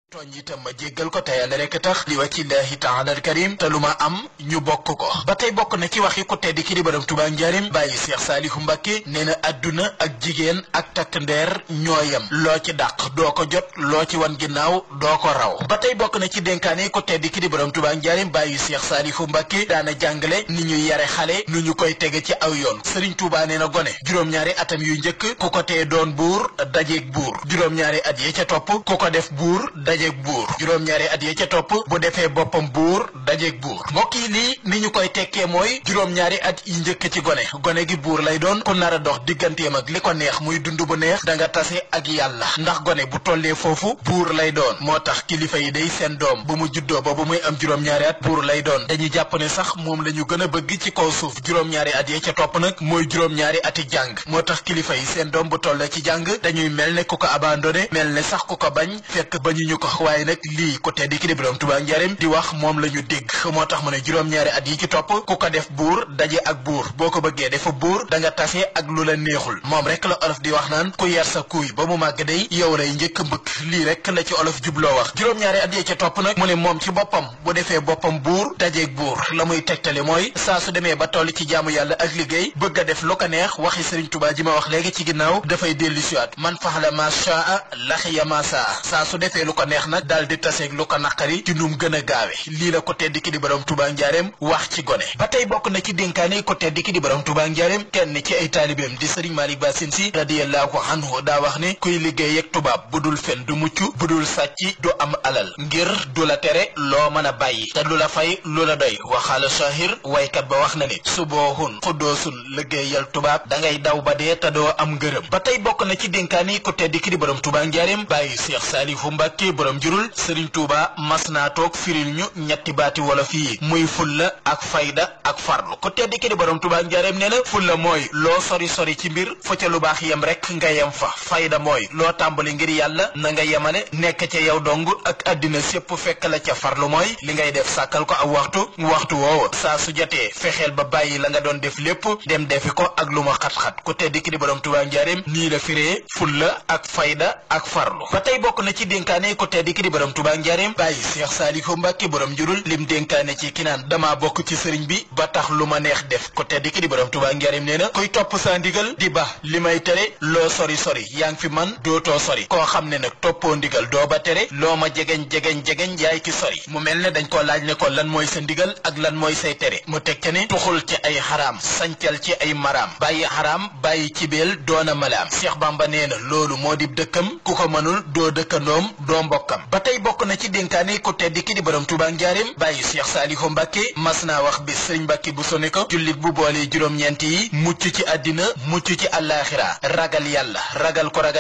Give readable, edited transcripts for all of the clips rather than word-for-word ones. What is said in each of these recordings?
tooñ itam ma jéggal ko te yàlla rek tax li wajhillahi ta'ala al-karim te lu ma am ñu bokk ko ba tey bokk na ci waxi ku tedd ki di borom Tuubaa njaarim bàyyi Cheikh Saalihu Mbàkke nee na adduna ak jigéen ak takk ndeer ñooyam loo ci dàq doo ko jot loo ci wan ginnaaw doo ko raw ba tey bokk na ci dénkaane ku tedd ki di borom Tuubaa njaarim bàyyi Cheikh Saalihu Mbàkke daana jàngale ni ñuy yare xale nu ñu koy tege ci aw yoon Sëriñ Tuubaa nee na gone juróom-ñaari atam yu njëkk ku ko tee doon buur dajeeg buur juróom-ñaari at ya ca topp ku ko def buur dajeeg buur juróom-ñaari at ya ca topp bu defee boppam buur dajeeg buur mbokk yi lii ni ñu koy tekkee mooy juróom-ñaari at yi njëkk ci gone gi buur lay doon ku nar a dox digganteem ak li ko neex muy dund bu neex da nga tase ak yàlla ndax gone bu tollee foofu buur lay doon moo tax kilifa yi day seen doom bu mu juddoo ba bu muy am juróom-ñaari at buur lay doon dañuy jàpp ne sax moom la ñu gën a bëgg ci kaw suuf juróom-ñaari at ya ca topp nag mooy juróom-ñaari ati jàng moo tax kilifa yi seen doom bu tollee ci jàng dañuy mel ne ku ko abandonné mel ne sax ku ko bañ fekk bañuñu ko waaye nag lii ku tedd ki di borom Tuubaa njaarim di wax moom la ñu dégg moo tax mu ne juróom-ñaari at yi ci topp ku ko def buur daje ak buur boo ko bëggee defa buur da nga tase ak lu la neexul moom rek la olof di wax naan ku yar sa kuuy ba mu màgg day yow lay njëkk mbëkk lii rek la ci olof jubloo wax juróom-ñaari at yi ci topp nag mu ne moom ci boppam bu defee boppam buur dajeeg buur la muy tegtale mooy saa su demee ba toll ci jaamu yàlla ak liggéey bëgg a def lu ko neex waxi Sëriñ Tuubaa ji ma wax léegi ci ginnaaw dafay dellu siwaat man faxala ma shaa laxiya ma saa su defee lu ko neex nag daal di taseeg lu ko naqari ci num gën a gaawe lii la ko tedd ki di borom Tuubaa njaareem wax ci gone ba tey bokk na ci dénkaane ko tedd ki di borom Tuubaa njaareem kenn ci ay taalibeem di Sëriñ Malick Bassine Sy radiyallahu anhu daa wax ne kuy liggéey ak tubaab bu dul fen du mucc bu dul sàcc du am alal ngir du la tere loo mën a bàyyi te du la fay lu la doy waxaala shahir waykat ba wax na ne suboohun xuddoosun liggéeyal tubaab da ngay daw ba dee te doo am ngërëm ba tey bokk na ci dénkaane ko tedd ki di borom Tuubaa njaareem bàyyi Cheikh Saalihu Mbàkke borom jurul Sëriñ Tuubaa mas naa toog firil ñu ñetti baati wolof yi muy fulla ak fayda ak farlu ko tedd ki di borom Tuubaa njaareem nee na fulla mooy loo sori ci mbir fa ca lu baax yem rek nga yem fa fayda mooy loo tàmbali ngir yàlla na nga yemale nekk ca yow dong ak àddina sépp fekk la ca farlu mooy li ngay def sàkkal ko ak waxtu woowa saa su jotee fexeel ba bàyyi la nga doon def lépp dem defi ko ak lu ma xat-xat ko tedd ki di borom Tuubaa njaareem nii la firee fulla ak fayda ak farlu ba tey bokk na ci dénkaane ko tedd ki di borom Tuubaa njaareem bàyyi Cheikh Saalihu Mbàkke borom jurul lim dénkaane ci ki naan dama bokk ci sëriñ bi ba tax lu ma neex def ko tedd ki di borom Tuubaa njaareem nee na kuy topp saa ndigal di ba li may tere loo sori yaa ngi fi man dootoo sori koo xam ne nag toppoo ndigal doo ba tere loo ma jegeñ yaay ki sori mu mel ne dañ ko laaj ne ko lan mooy sa ndigal ak lan mooy say tere mu teg ca ne tuxul ci ay xaraam sancal ci ay maraam bàyyi xaraam bàyyi cibeel doona malaam Cheikh Bamba nee na loolu moo di dëkkam ku ko mënul doo dëkkandoom doo mbokkam ba tey bokk na ci dénkaane ku tedd ki di borom Tuubaa njaareem bàyyi Cheikh Saalihu Mbàkke mas naa wax bi Sëriñ Mbàkke bu sone ko jullit bu boole juróom-ñeent yi mucc ci àddina mucc ci àllaaxira ragal yàlla ragal ko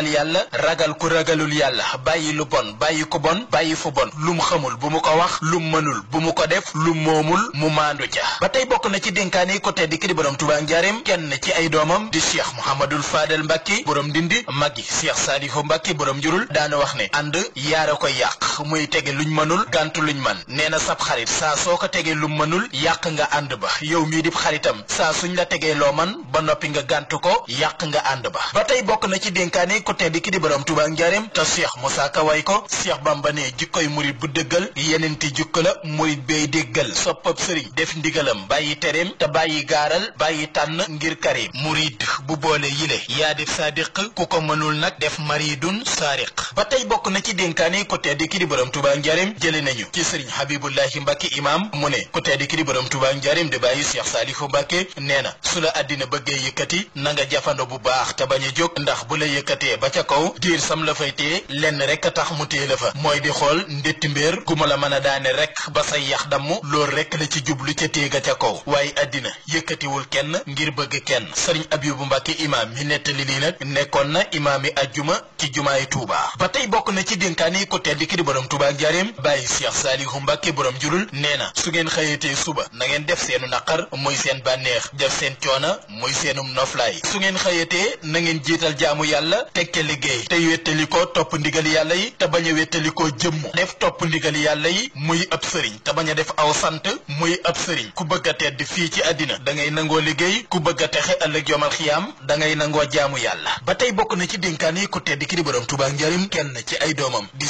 ragalul yàlla bàyyi lu bon bàyyi ko bon bàyyi fu bon lum xamul bu mu ko wax lum mënul bu mu ko def lum moomul mu maandu ca ba tey bokk na ci dénkaane ko tedd ki di borom Tuubaa njaareem kenn ci ay doomam di Cheikh Mouhamadul Fadel Mbàkke borom ndindi magi Cheikh Saalihu Mbàkke borom njurul daana wax ne ànd yaara koy yàq muy tege luñ mënul gàntu luñ man nee na sab xarit saa soo ko tegee lum mënul yàq nga ànd ba yow mii di xaritam saa suñ la tegee loo man ba noppi nga gàntu ko yàq nga ànd ba tey bokk na ci dénkaane ko tedd ki di borom Tuubaa njaareem te Cheikh Moussa Ka way ko Cheikh Bamba ne jikkoy murit bu dëggal yenenti jukka la murit bay déggal soppab sëriñ def ndigalam bàyyi tereem te bàyyi gaaral bàyyi tànn ngir karim murit bu boole yile yaa def saadiq ku ko mënul nag def maridun saariq ba tey bokk na ci dénkaane ko tedd ki di borom Tuubaa njaareem jële nañu ci sëriñ Habibullahi Mbàkke imam mu ne ko tedd ki di borom Tuubaa njaareem di bàyyi Cheikh Saalihu Mbàkke nee na su la àddina bëggee yëkkati na nga jafando bu baax te bañ a jóg ndax bu la yëkkatee ba ca kaw diir sam la fay téye lenn rek a tax mu téye la fa mooy di xool ndetti mbéer gu ma la mën a daane rek ba say yax damm loolu rek la ci jublu ca téye ga ca kaw waaye àddina yëkkatiwul kenn ngir bëgg kenn sëriñ Abibu Mbàkke imaam mi nettali lii nag nekkoon na imaam yi ajjuma ci jumaay Tuubaa ba tey bokk na ci dénkaane ko tedd ki di borom Tuubaa njaareem bàyyi Cheikh Saalihu Mbàkke borom jurul nee na su ngeen xëyatee suba na ngeen def seenu naqar muy seen bànneex def seen coona muy seenum noflaay su ngeen xëyatee na ngeen jiital jaamu yàlla teg ca liggéey te wéttali ko topp ndigal yàlla yi te bañ a wéttali ko jëmm def topp ndigal yàlla yi muy ab sëriñ te bañ a def aw sant muy ab sëriñ ku bëgg a tedd fii ci àddina da ngay nangoo liggéey ku bëgg a texe ëllëg yomal xiyaam da ngay nangoo jaamu yàlla ba tey bokk na ci dénkaan yi ku tedd ki di borom Tuubaa njaareem kenn ci ay doomam di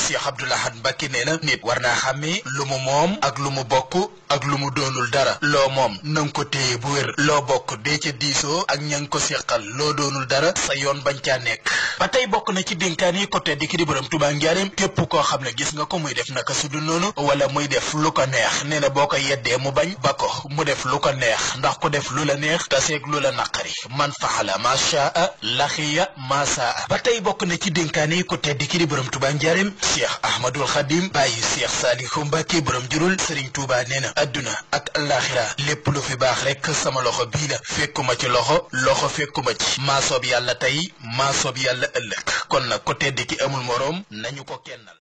Cheikh Abdoul Ahad Mbacké nee na nit war naa xàmmee lu mu moom ak lu mu bokk ak lu mu doonul dara loo moom nanga ko téye bu wér loo bokk dee ca diisoo ak ña nga ko seqal loo doonul dara sa yoon bañ caa nekk ba tey bokk na ci dénkaan yi ko tedd ki di borom Touba Njaareem képp koo xam ne gis nga ko muy def naka sudul noonu wala muy def lu ko neex nee na boo ko yeddee mu bañ ba ko mu def lu ko neex ndax ko def lu la neex taseeg lu la naqari man faala ma shaa laxiya ma saa ba tey bokk na ci dénkaan yi ko tedd ki di borom Touba Njaareem Cheikh Ahmadul Khadim bàyyi Cheikh Salihu Mbacké borom jurul Serigne Touba nee na adduna ak alaxira lépp lu fi baax rek sama loxo bii la fekkuma ci loxo fekkuma ci maa soob yàlla tey maa soob yàlla ëllëg kon nag ko tedd ki amul moroom nañu ko kennal